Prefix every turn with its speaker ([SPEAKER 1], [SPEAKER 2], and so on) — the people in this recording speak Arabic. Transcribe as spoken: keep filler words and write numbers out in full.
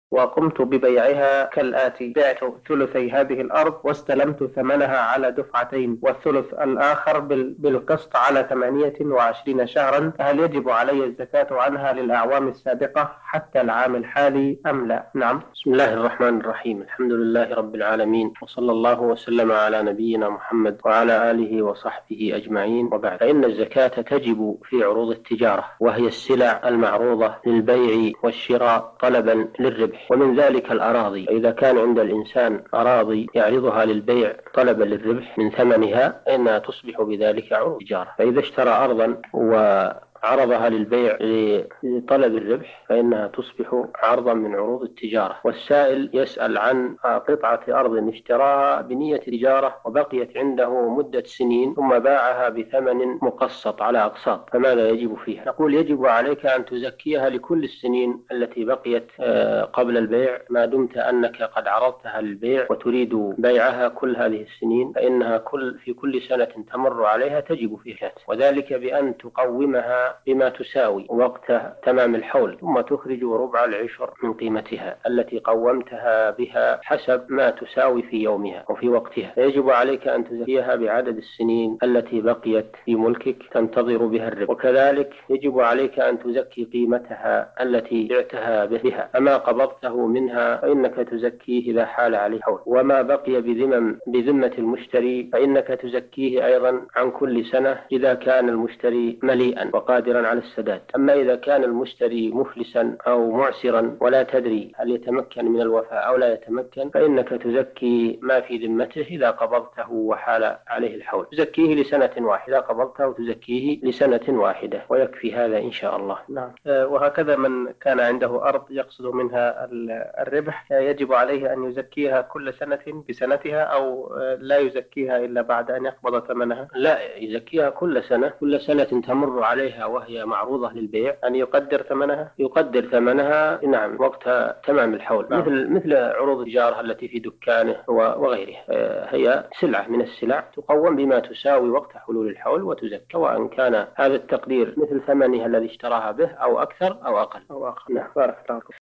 [SPEAKER 1] وقمت ببيعها كالآتي: بعت ثلثي هذه الأرض واستلمت ثمنها على دفعتين، والثلث الآخر بال- بالقسط على ثمانية وعشرين شهرا. هل يجب علي الزكاة عنها للأعوام السابقة حتى العام الحالي أم لا؟ نعم.
[SPEAKER 2] بسم الله الرحمن الرحيم. الحمد لله رب العالمين، وصلى الله وسلم على نبينا محمد وعلى آله وصحبه أجمعين، وبعد. فإن الزكاة تجب في عروض التجارة، وهي السلع المعروضة للبيع والشراء طلبا للربح، ومن ذلك الأراضي. فإذا كان عند الإنسان أراضي يعرضها للبيع طلبا للربح من ثمنها فإنها تصبح بذلك عروض تجارة. فإذا اشترى أرضا و عرضها للبيع لطلب الربح فإنها تصبح عرضا من عروض التجارة. والسائل يسأل عن قطعة أرض اشتراها بنية تجارة وبقيت عنده مدة سنين ثم باعها بثمن مقسط على أقساط، فماذا يجب فيها؟ نقول يجب عليك أن تزكيها لكل السنين التي بقيت قبل البيع، ما دمت أنك قد عرضتها للبيع وتريد بيعها كل هذه السنين، فإنها كل في كل سنة تمر عليها تجب فيها، وذلك بأن تقومها بما تساوي وقت تمام الحول، ثم تخرج ربع العشر من قيمتها التي قومتها بها حسب ما تساوي في يومها وفي وقتها. فيجب عليك أن تزكيها بعدد السنين التي بقيت في ملكك تنتظر بها الربح، وكذلك يجب عليك أن تزكي قيمتها التي بعتها بها. أما قبضته منها فإنك تزكيه إذا حال عليه حول، وما بقي بذمم بذمة المشتري فإنك تزكيه أيضا عن كل سنة إذا كان المشتري مليئا وقادرا على السداد. أما إذا كان المشتري مفلسا أو معسرا ولا تدري هل يتمكن من الوفاء أو لا يتمكن فإنك تزكي ما في ذمته إذا قبضته وحال عليه الحول، تزكيه لسنة واحدة، قبضته تزكيه لسنة واحدة، ويكفي هذا إن شاء الله.
[SPEAKER 1] نعم. وهكذا من كان عنده أرض يقصد منها الربح يجب عليه أن يزكيها كل سنة بسنتها، أو لا يزكيها إلا بعد أن يقبض ثمنها؟
[SPEAKER 2] لا، يزكيها كل سنة، كل سنة تمر عليها وهي معروضة للبيع،
[SPEAKER 1] أن يقدر ثمنها
[SPEAKER 2] يقدر ثمنها نعم وقت تمام الحول. نعم. مثل مثل عروض التجارة التي في دكانه وغيرها، هي سلعة من السلع تقوم بما تساوي وقت حلول الحول وتزكى، وأن كان هذا التقدير مثل ثمنها الذي اشتراها به أو أكثر أو أقل
[SPEAKER 1] أو آخر. نعم. بارك الله.